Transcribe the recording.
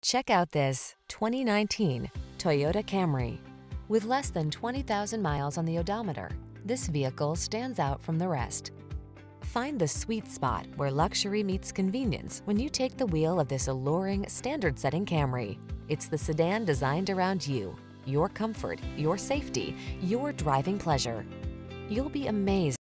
Check out this 2019 Toyota Camry. With less than 20,000 miles on the odometer, this vehicle stands out from the rest. Find the sweet spot where luxury meets convenience when you take the wheel of this alluring, standard-setting Camry. It's the sedan designed around you, your comfort, your safety, your driving pleasure. You'll be amazed